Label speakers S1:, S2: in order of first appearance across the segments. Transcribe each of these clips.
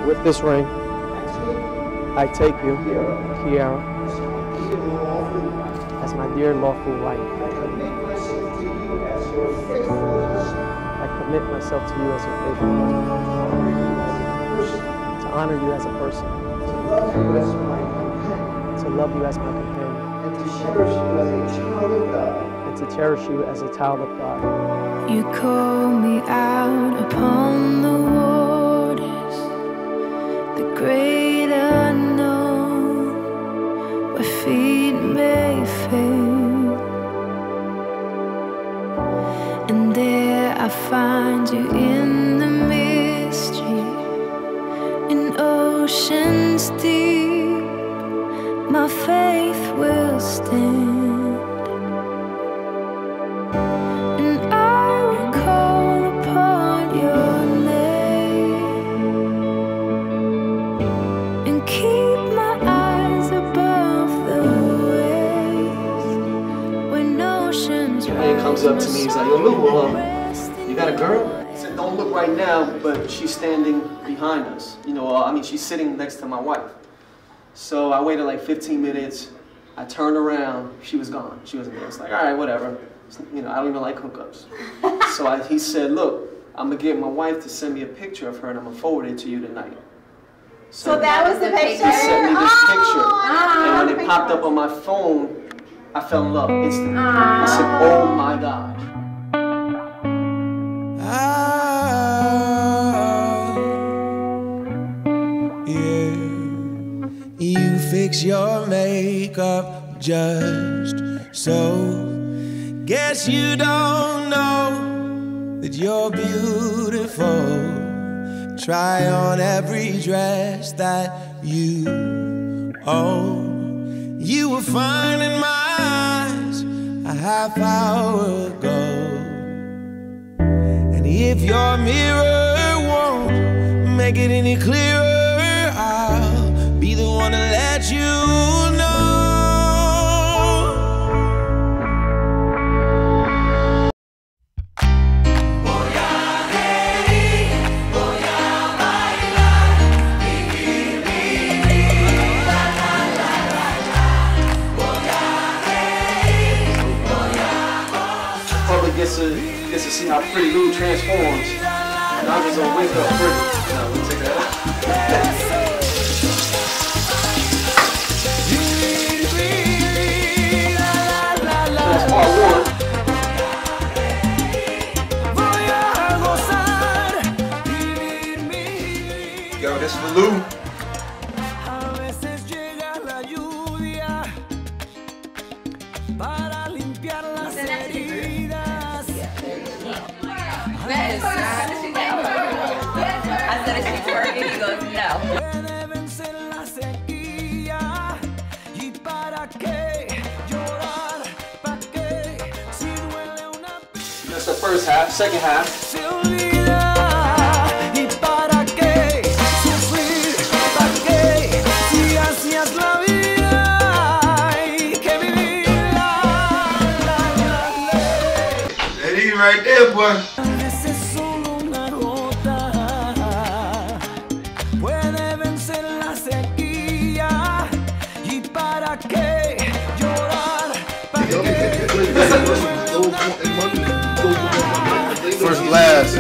S1: With this ring, I take you, Kiera, as my dear lawful wife. I commit myself to you as your faithful husband, to honor you as a person, to love you as my companion, and to cherish you as a child of God.
S2: You call me out upon the waters, the great unknown, where feet may fail, and there I find you in the mystery, in oceans deep, my faith will stand.
S1: Comes up to me, he's like, yo, Lou, you got a girl? I said, don't look right now, but she's standing behind us. You know, I mean, she's sitting next to my wife. So I waited like 15 minutes. I turned around, she was gone. She wasn't there. It's like, all right, whatever. You know, I don't even like hookups. So he said, look, I'm gonna get my wife to send me a picture of her and I'm gonna forward it to you tonight.
S3: So that was the picture?
S1: He sent me this picture. And when it popped up on my phone, I fell in love instantly. I said, oh my gosh.
S4: Yeah. You fix your makeup just so. Guess you don't know that you're beautiful. Try on every dress that you own. You were fine in my eyes a half hour ago. And if your mirror won't make it any clearer, I'll be the one to let you know.
S1: Gets to see how pretty Lou transforms, and I'm just gonna wake up pretty. No, we'll take that out. That's part one. Yo, this is for Lou.
S3: I said, is she twerking? He goes, no.
S1: That's the first half. Second half.
S5: That is right there, boy.
S6: First blast.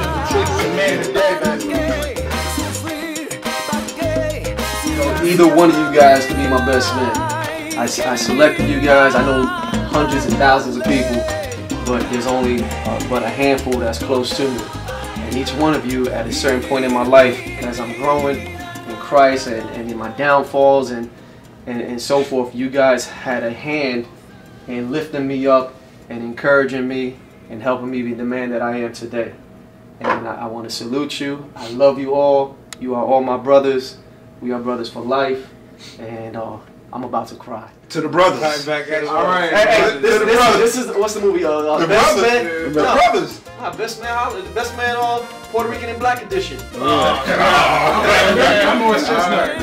S1: Either one of you guys could be my best man. I selected you guys. I know hundreds and thousands of people, but there's only but a handful that's close to me. And each one of you, at a certain point in my life, as I'm growing in Christ and in my downfalls and so forth, you guys had a hand in lifting me up and encouraging me and helping me be the man that I am today. And I want to salute you. I love you all. You are all my brothers. We are brothers for life. And I'm about to cry.
S5: To the brothers.
S6: Right back at it.
S5: All right.
S1: Hey, this is what's the movie?
S5: The
S1: Best
S5: brothers.
S1: Man.
S5: The brothers.
S1: Best Man Puerto Rican and Black edition.
S5: I'm more chestnut.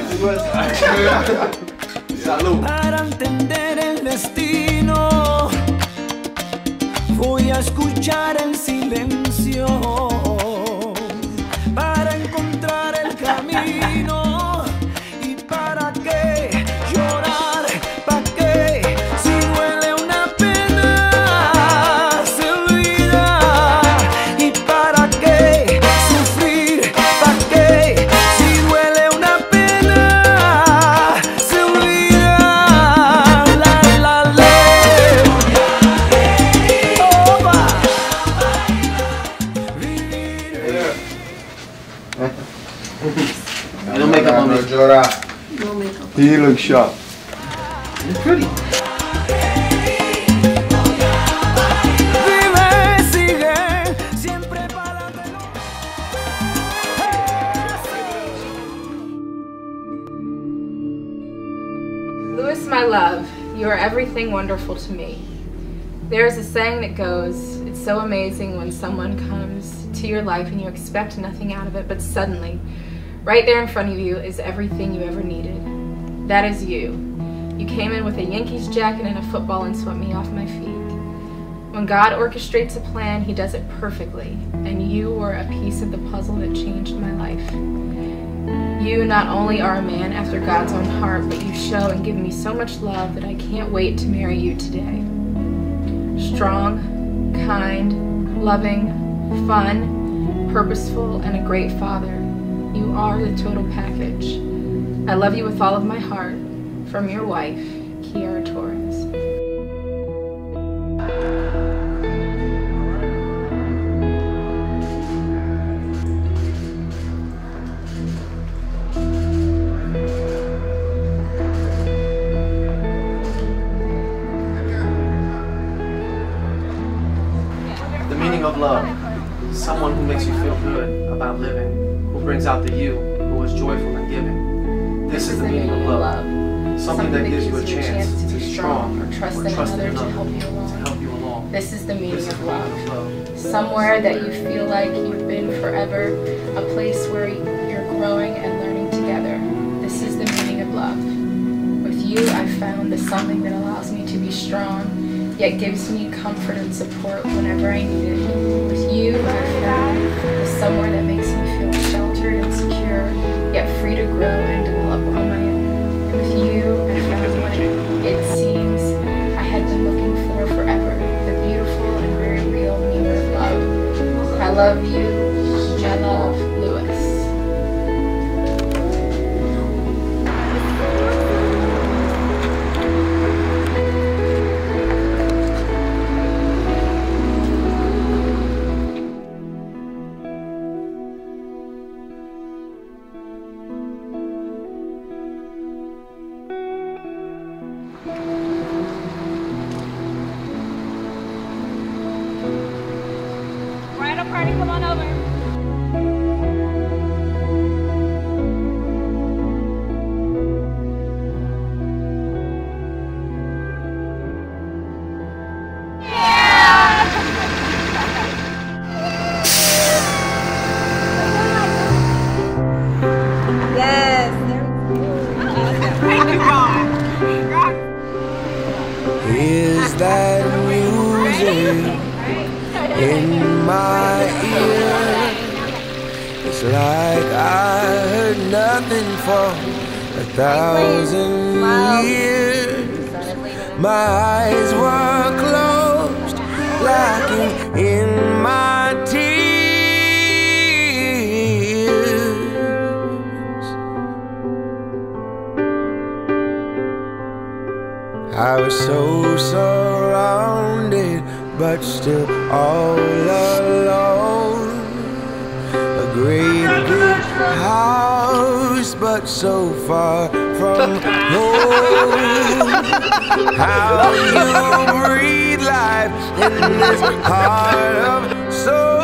S1: Salud.
S4: Para entender el destino, voy a escuchar el silencio. Para encontrar el camino. camino. ¿Y para qué llorar? ¿Para qué? Si duele una pena, se olvida. ¿Y para qué sufrir? ¿Para qué? Si duele una pena, se olvida. La, la, la.
S1: No makeup on me.
S6: No makeup. You look sharp.
S1: You're pretty.
S7: Louis, my love, you are everything wonderful to me. There is a saying that goes, it's so amazing when someone comes to your life and you expect nothing out of it, but suddenly, right there in front of you is everything you ever needed. That is you. You came in with a Yankees jacket and a football and swept me off my feet. When God orchestrates a plan, He does it perfectly, and you were a piece of the puzzle that changed my life. You not only are a man after God's own heart, but you show and give me so much love that I can't wait to marry you today. Strong, kind, loving, fun, purposeful, and a great father. You are the total package. I love you with all of my heart. From your wife, Kiera Torres.
S1: The meaning of love. Someone who makes you feel good about living, who brings out the you, who is joyful in giving. This is the meaning of love. Something that gives you a chance to be strong,
S7: or trust in another to help you along. This is the meaning of love. Somewhere that you feel like you've been forever, a place where you're growing and learning together. This is the meaning of love. With you, I found the something that allows me to be strong, yet gives me comfort and support whenever I need it. With you, I found the somewhere that makes me feel sheltered and secure, yet free to grow and develop on my own. With you, I found what it seems I had been looking for forever, the beautiful and very real meaning of love. I love you. I love Louis.
S3: Bridal party, come on over.
S4: Is that music in my ear? It's like I heard nothing for 1,000 years. My eyes were closed, lacking in my tears. I was so surrounded, but still all alone. A great big house, but so far from home. How you breathe life in this heart of soul.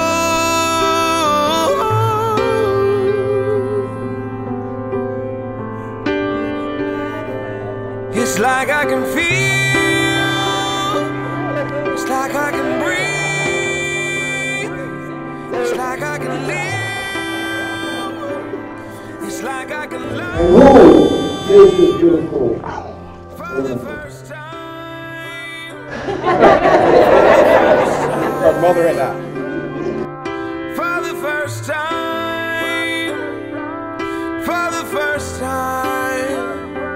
S4: It's like I can feel, it's like I can breathe, it's like I can live, it's like I can love.
S8: Oh, this is beautiful.
S4: For the first time.
S6: Your mother and I.
S4: For the first time, the first time.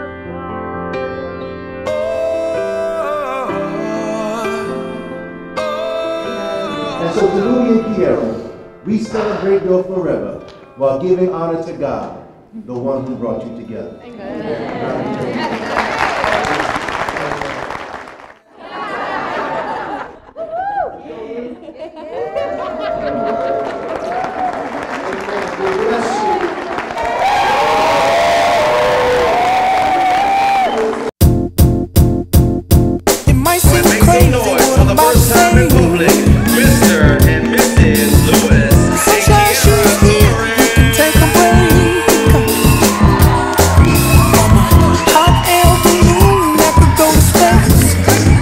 S9: And so to Louie and Kiera, we celebrate your forever while giving honor to God, the one who brought you together.
S4: It might seem crazy what I'm about to say. Mr. and Mrs. Lewis.
S10: Sunshine shoes here, you can take a break. On my hot air balloon that could go to space.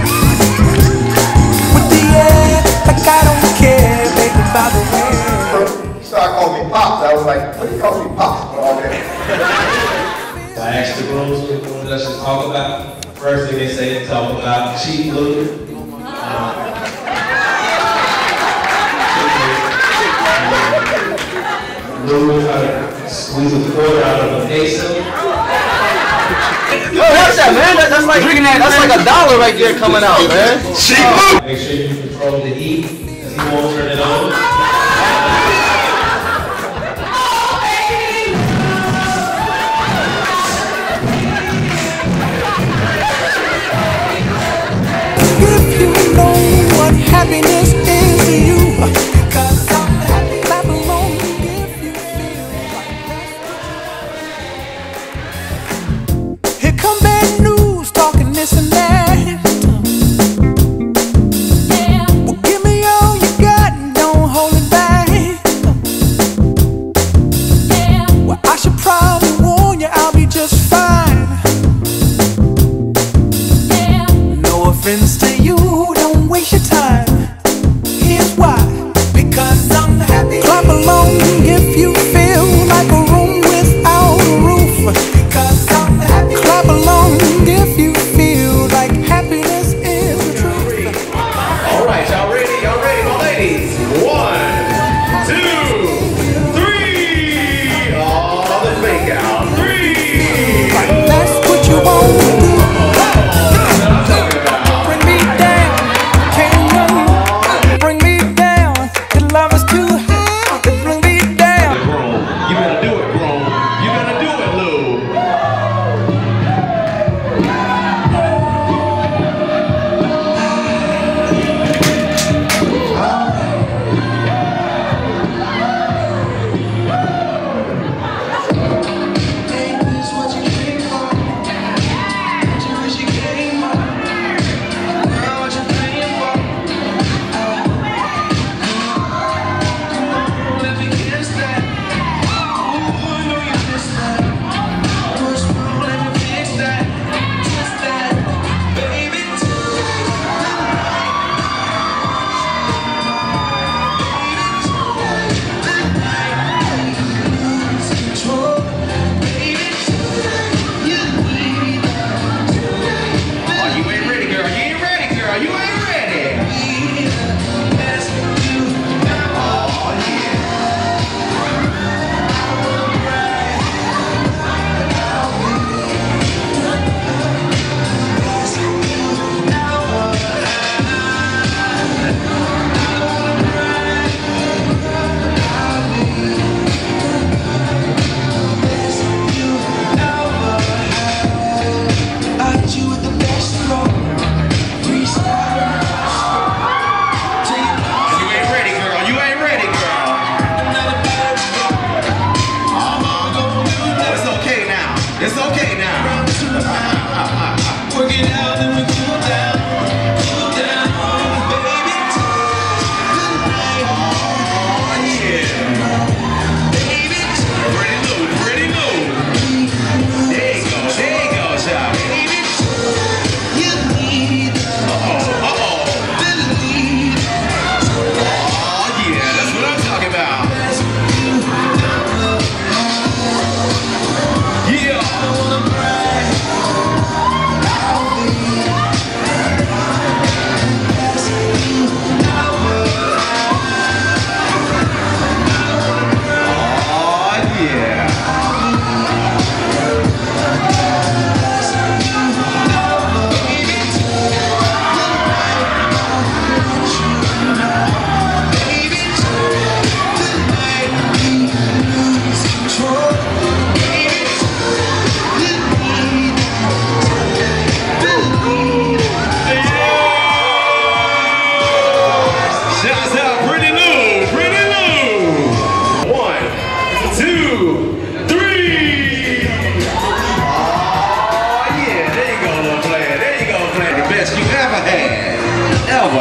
S10: With the air, like I don't care, baby, by the way.
S5: He started calling me Pops. I was like, what do you call me Pops for all that?
S11: I asked the girls what let's just talk about. First thing they say, talk about cheap Lou. Lou try to squeeze a quarter out of a peso.
S1: Yo, what's that, man? That's like $1 right there coming out, man.
S11: Make sure you control the heat, because he won't turn it on.
S10: If you know what happiness is to you, 'cause I'm happy, clap along if you feel like. Here come bad news, talking this and that. Well, give me all you got and don't hold it back. Well, I should probably warn you, I'll be just fine. No offense to you, don't waste your time. Here's why. Because I'm happy. Clap along if you feel like a room without a roof. Because I'm happy. Clap along if you feel like happiness is the truth.
S11: All right, y'all ready, my ladies? 1, 2, 3. Oh, the fake out. 3.
S10: Like that's what you want to do. Bring me down, can't run. Bring me down, your love is too high. Bring me down.
S11: You gotta do it, grown. You gotta do it, Lou.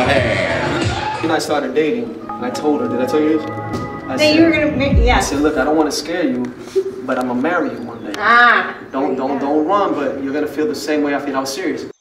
S1: hand. When I started dating, I told her, did I tell you this?
S3: That you were gonna make, yeah.
S1: I said, look, I don't want to scare you, but I'm gonna marry you one day.
S3: Ah.
S1: Don't run, but you're gonna feel the same way I feel. I was serious.